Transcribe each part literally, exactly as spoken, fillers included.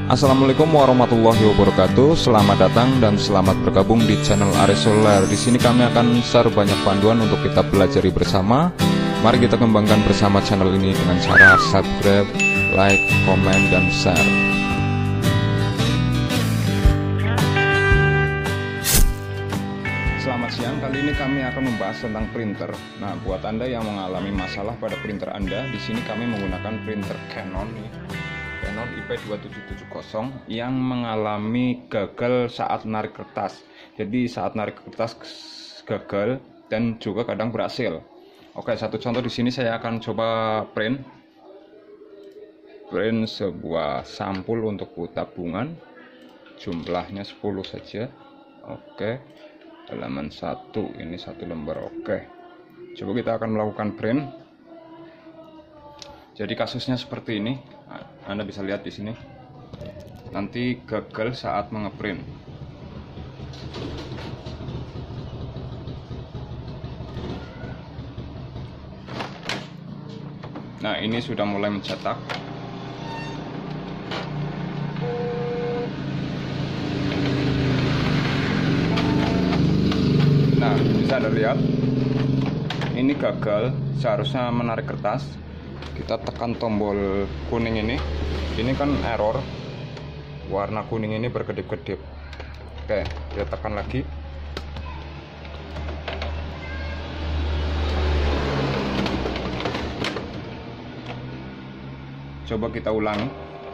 Assalamualaikum warahmatullahi wabarakatuh. Selamat datang dan selamat bergabung di channel Aris Solar. Di sini kami akan share banyak panduan untuk kita pelajari bersama. Mari kita kembangkan bersama channel ini dengan cara subscribe, like, komen, dan share. Selamat siang. Kali ini kami akan membahas tentang printer. Nah, buat Anda yang mengalami masalah pada printer Anda, di sini kami menggunakan printer Canon nih. Canon I P dua tujuh tujuh nol yang mengalami gagal saat menarik kertas. Jadi saat menarik kertas gagal dan juga kadang berhasil. Oke, satu contoh di sini saya akan coba print print sebuah sampul untuk buku tabungan. Jumlahnya sepuluh saja. Oke. Halaman satu, ini satu lembar. Oke. Coba kita akan melakukan print. Jadi kasusnya seperti ini. Anda bisa lihat di sini. Nanti gagal saat mengeprint. Nah, ini sudah mulai mencetak. Nah, bisa Anda lihat. Ini gagal, seharusnya menarik kertas. Kita tekan tombol kuning ini. Ini kan error. Warna kuning ini berkedip-kedip. Oke, kita tekan lagi. Coba kita ulangi.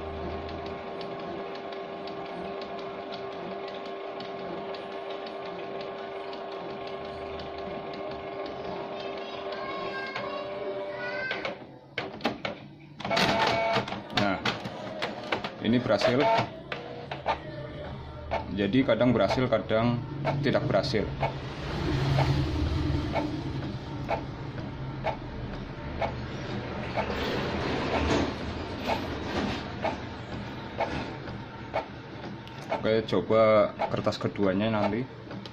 Ini berhasil. Jadi kadang berhasil, kadang tidak berhasil. Oke, coba kertas keduanya nanti.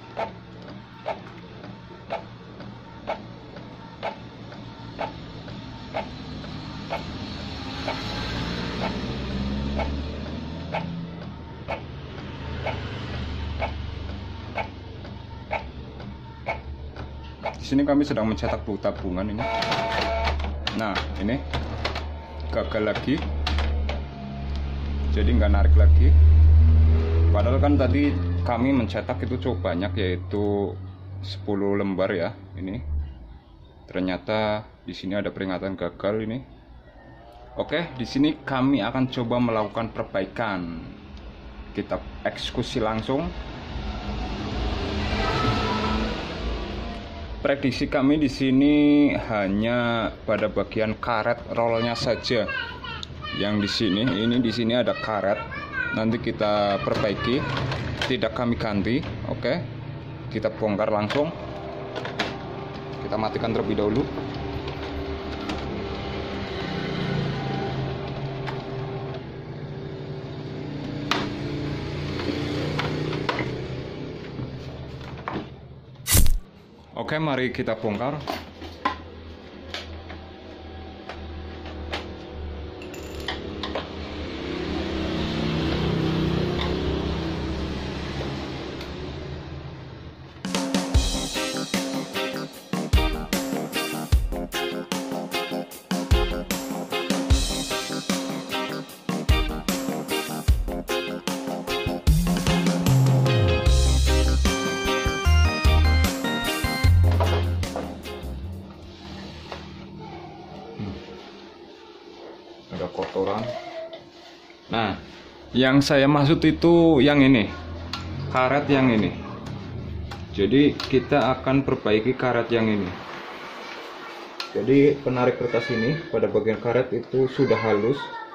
Di sini kami sedang mencetak buku tabungan ini. Nah, ini gagal lagi. Jadi nggak narik lagi. Padahal kan tadi kami mencetak itu cukup banyak, yaitu sepuluh lembar ya. Ini ternyata di sini ada peringatan gagal ini. Oke, di sini kami akan coba melakukan perbaikan. Kita eksekusi langsung. Prediksi kami di sini hanya pada bagian karet rollnya saja. Yang di sini, ini di sini ada karet. Nanti kita perbaiki, tidak kami ganti. Oke, kita bongkar langsung. Kita matikan terlebih dahulu. Oke, mari kita bongkar. Ada kotoran. Nah, yang saya maksud itu yang ini, karet yang ini. Jadi kita akan perbaiki karet yang ini. Jadi penarik kertas ini pada bagian karet itu sudah halus.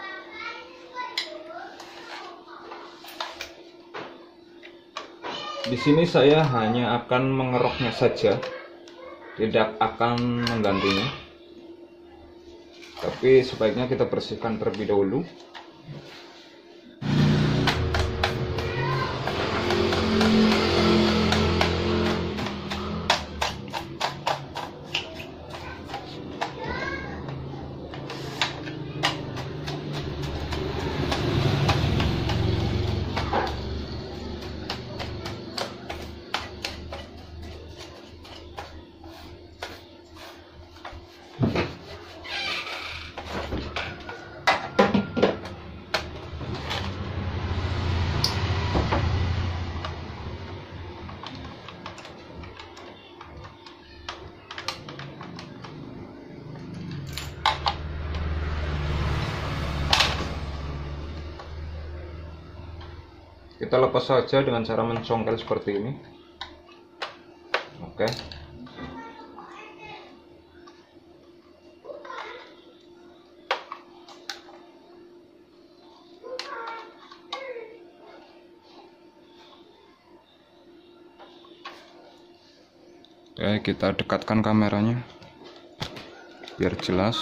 Di sini saya hanya akan mengeroknya saja, tidak akan menggantinya. Tapi sebaiknya kita bersihkan terlebih dahulu. Kita lepas saja dengan cara mencongkel seperti ini. Oke. Oke, kita dekatkan kameranya biar jelas.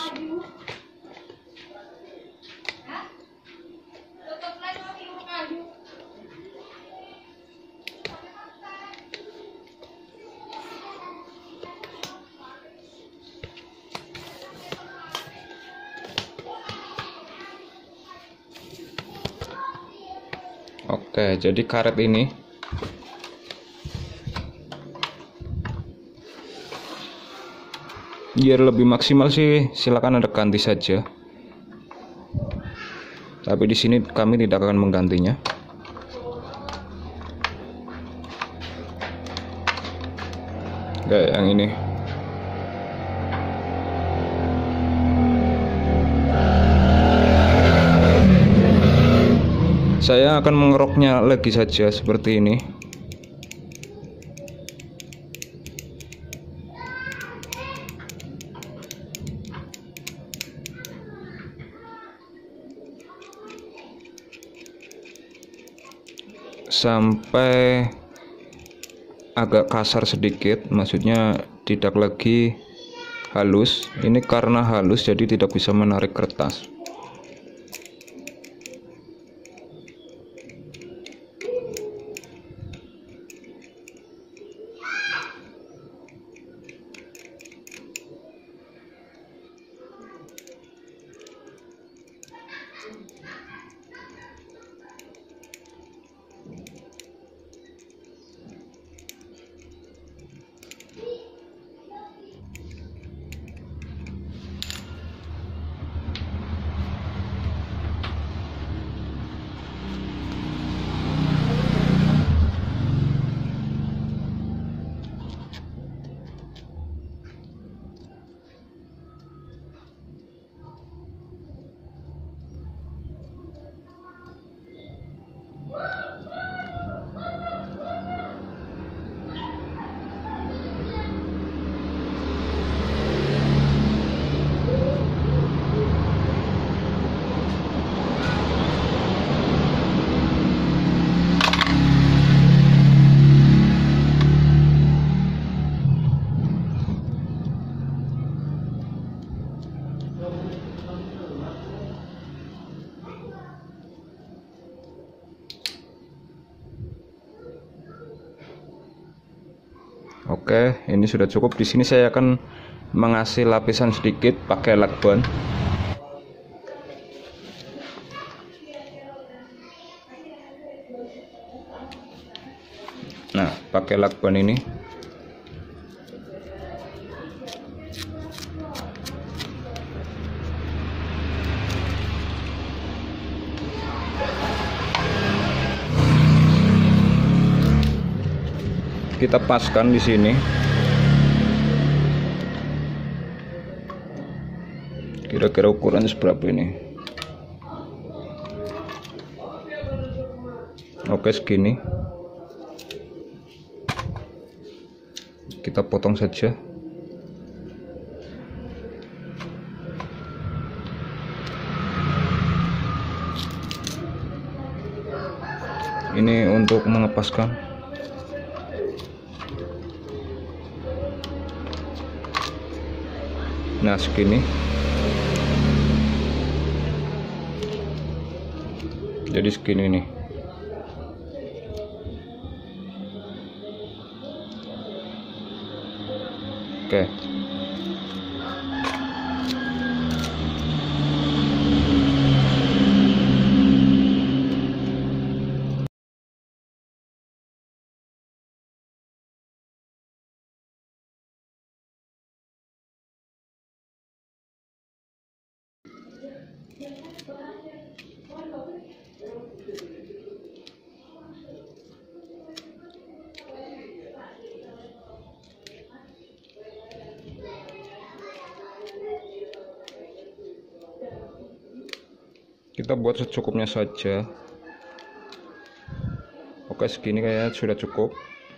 Oke, jadi karet ini biar lebih maksimal sih silakan Anda ganti saja. Tapi di sini kami tidak akan menggantinya. Kayak yang ini. Saya akan mengeroknya lagi saja seperti ini. Sampai agak kasar sedikit, maksudnya tidak lagi halus. Ini karena halus jadi tidak bisa menarik kertas. Oke, ini sudah cukup. Di sini saya akan mengasih lapisan sedikit pakai lakban. Nah, pakai lakban ini kita paskan di sini. Kira-kira ukurannya seberapa ini? Oke, segini. Kita potong saja. Ini untuk mengepaskan. Nah, segini. Jadi segini nih. Oke. Kita buat secukupnya saja. Oke, segini kayaknya sudah cukup.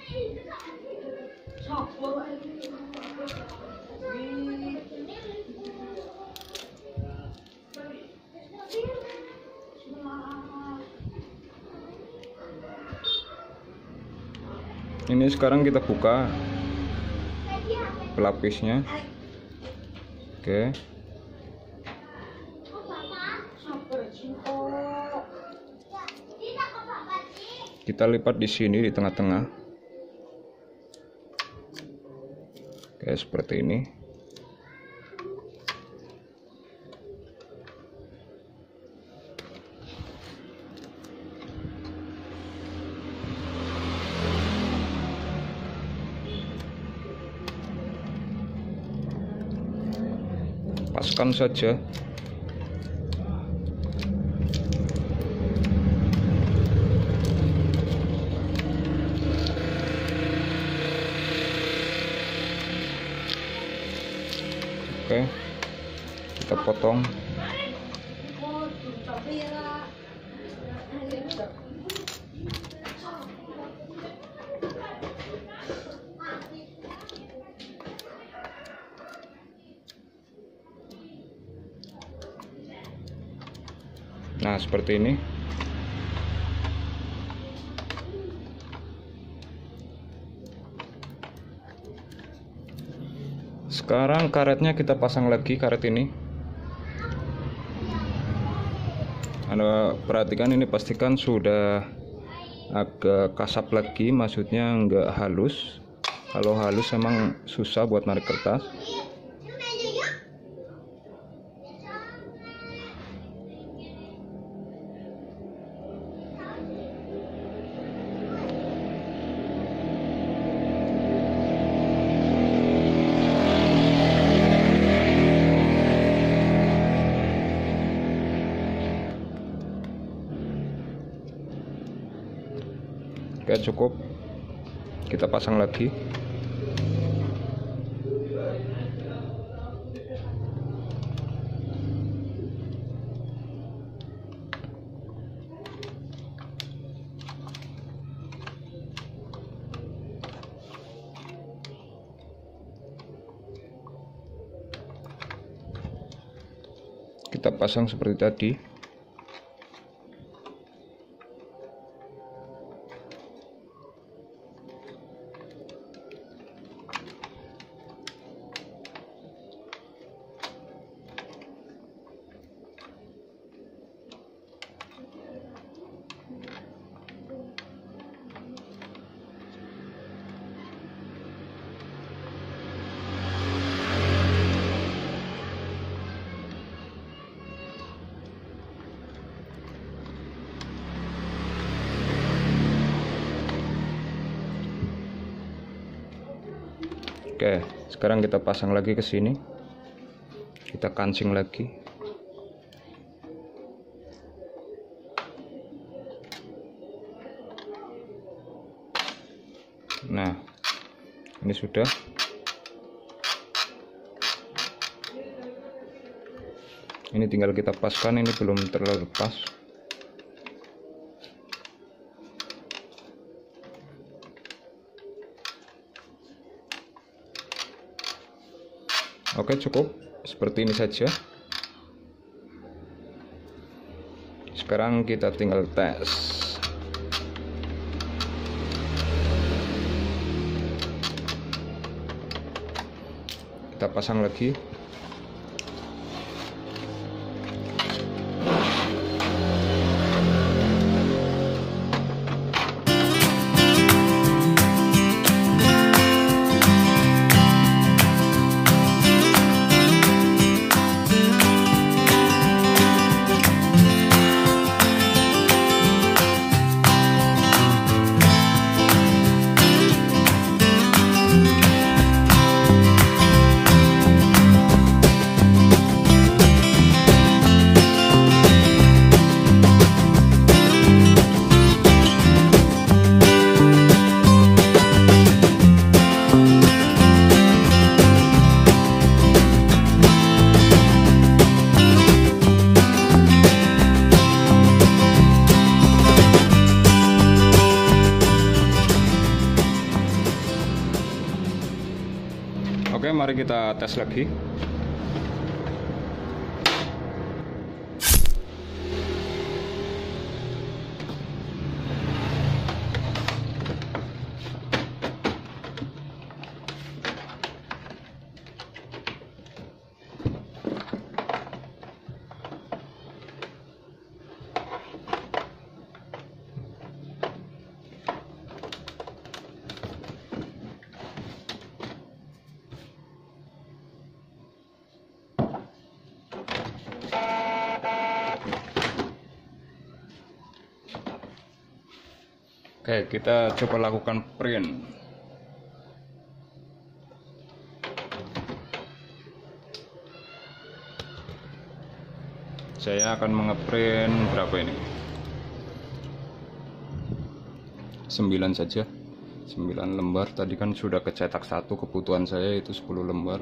Ini sekarang kita buka pelapisnya. Oke. Kita lipat di sini di tengah-tengah. Oke, seperti ini. Paskan saja. Oke, kita potong. Nah, seperti ini. Sekarang karetnya kita pasang lagi, karet ini. Anda perhatikan ini, pastikan sudah agak kasap lagi, maksudnya enggak halus. Kalau halus emang susah buat narik kertas. Oke, cukup. Kita pasang lagi. Kita pasang seperti tadi. Oke, sekarang kita pasang lagi ke sini. Kita kancing lagi. Nah, ini sudah. Ini tinggal kita paskan, ini belum terlalu pas. Oke, cukup seperti ini saja. Sekarang kita tinggal tes. Kita pasang lagi. mari kita tes lagi. Oke, kita coba lakukan print. Saya akan mengeprint berapa ini? sembilan saja. sembilan lembar. Tadi kan sudah kecetak satu, kebutuhan saya itu sepuluh lembar.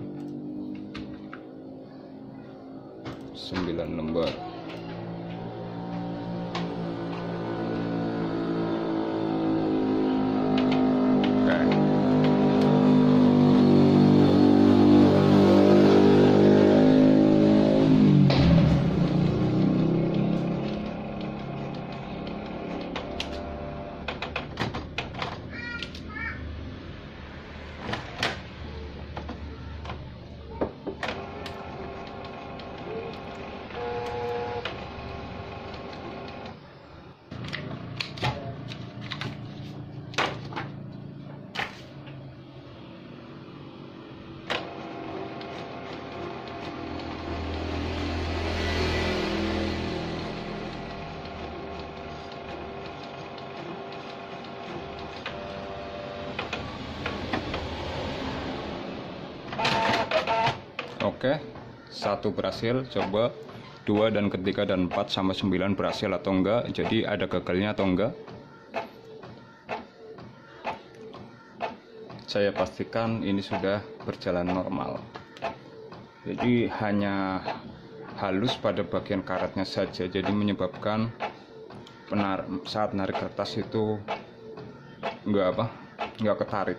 sembilan lembar. Oke, satu berhasil. Coba dua dan ketiga dan empat sama sembilan berhasil atau enggak. Jadi ada gagalnya atau enggak. Saya pastikan ini sudah berjalan normal. Jadi hanya halus pada bagian karetnya saja. Jadi menyebabkan penar saat narik kertas itu enggak apa? Enggak ketarik.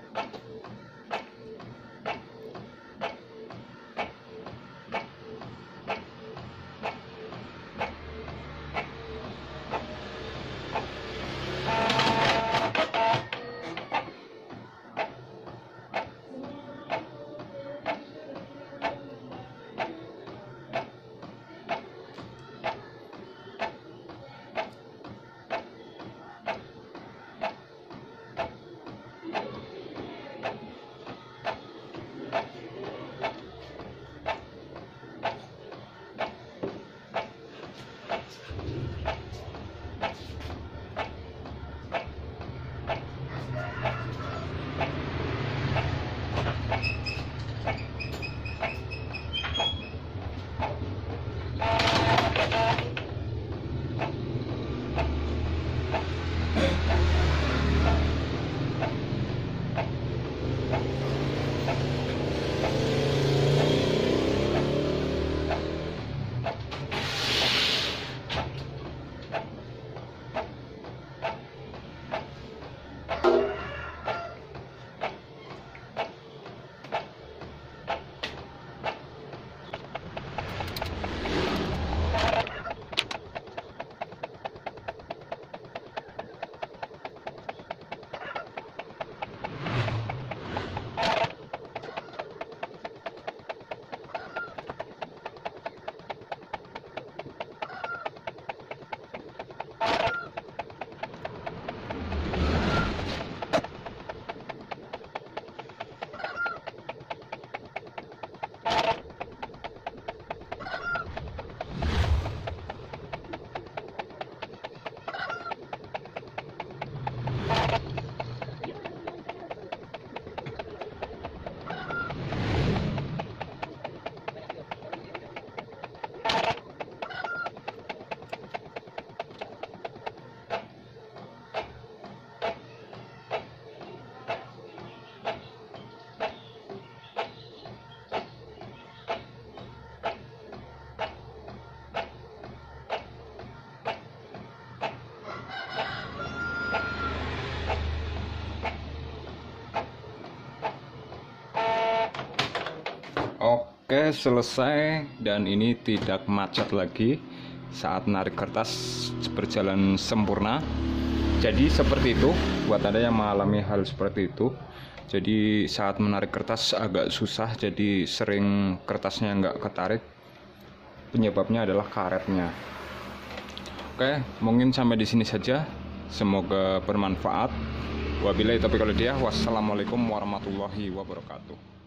Oke, selesai, dan ini tidak macet lagi saat narik kertas, berjalan sempurna. Jadi seperti itu buat Anda yang mengalami hal seperti itu. Jadi saat menarik kertas agak susah, jadi sering kertasnya nggak ketarik. Penyebabnya adalah karetnya. Oke, mungkin sampai di sini saja. Semoga bermanfaat. Wabillahi taufiq wal hidayah. Wassalamualaikum warahmatullahi wabarakatuh.